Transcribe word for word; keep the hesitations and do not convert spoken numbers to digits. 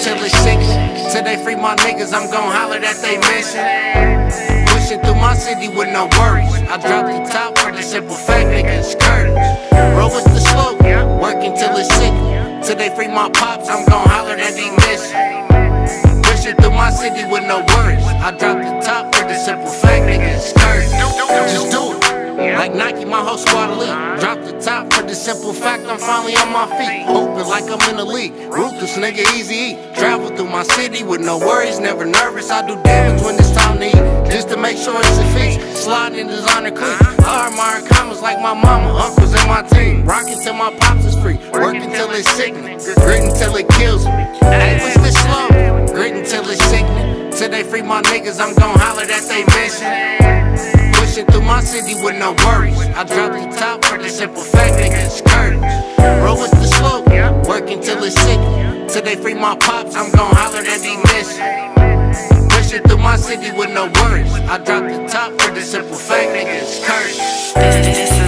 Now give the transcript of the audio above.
till it's sickening. Till they free my niggas, I'm gon' holler that they missing. Pushing through my city with no worries. I drop the top for the simple fact, niggas curtains. Roll with the slope, working till it's sickening. Till they free my pops, I'm gon' holler that they missing. Pushing through my city with no worries. I drop the top for the simple fact, niggas curtains. Just do it. Like Nike, my whole squad elite. Drop the top for the simple fact I'm finally on my feet. Open like I'm in the league. Ruthless nigga, easy eat. Travel through my city with no worries, never nervous. I do damage when it's time to eat, just to make sure it's a feast. Slide in designer clean. I admire comments like my mama, uncles, and my team. Rockin' till my pops is free. Working till it's sickening. Gritting till it kills me. Hey, what's this slow? Gritting till it's sickening. Till they free my niggas, I'm gon' holler that they missing. Pushing through my city with no worries. I drop the top for the simple fact, niggas curtains. Roll with the slope, working till it's sick. Till they free my pops, I'm gon' holler that they missing. Pushing through my city with no worries. I drop the top for the simple fact, niggas curtains.